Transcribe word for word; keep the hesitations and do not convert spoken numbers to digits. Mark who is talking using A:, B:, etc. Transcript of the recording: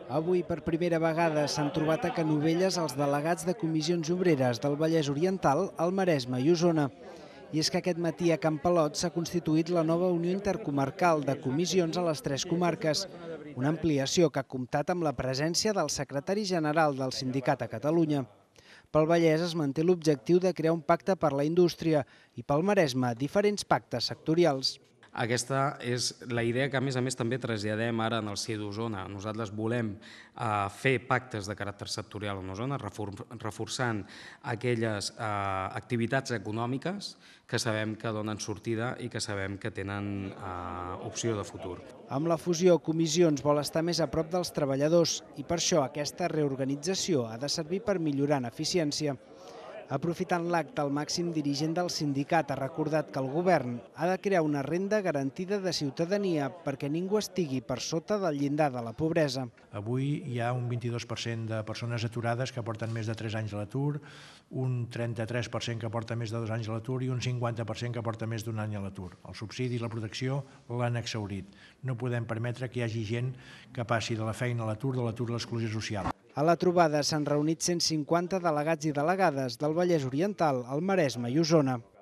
A: Avui, per primera vegada, s'han trobat a Canovelles els delegats de comissions obreres del Vallès Oriental, el Maresme i Osona. I és que aquest matí a Campalot s'ha constituït la nova Unió Intercomarcal de comissions a les tres comarques, una ampliació que ha comptat amb la presència del secretari general del sindicat a Catalunya. Pel Vallès es manté l'objectiu de crear un pacte per la indústria i pel Maresme diferents pactes sectorials.
B: Aquesta és la idea que, a més a més, també traslladem ara en el C I E d'Osona. Nosaltres volem eh, fer pactes de caràcter sectorial en Osona, reforçant aquelles eh, activitats econòmiques que sabem que donen sortida i que sabem que tenen eh, opció de futur.
A: Amb la fusió, Comissions vol estar més a prop dels treballadors i per això aquesta reorganització ha de servir per millorar en eficiència. Aprofitant l'acte, el màxim dirigent del sindicat ha recordat que el govern ha de crear una renda garantida de ciutadania perquè ningú estigui per sota del llindar de la pobresa.
C: Avui hi ha un vint-i-dos per cent de persones aturades que porten més de tres anys a l'atur, un trenta-tres per cent que porta més de dos anys a l'atur i un cinquanta per cent que porta més d'un any a l'atur. El subsidi i la protecció l'han exhaurit. No podem permetre que hi hagi gent que passi de la feina a l'atur, de l'atur a l'exclusió social.
A: A la trobada s'han reunit cent cinquanta delegats i delegades del Vallès Oriental, el Maresme i Osona.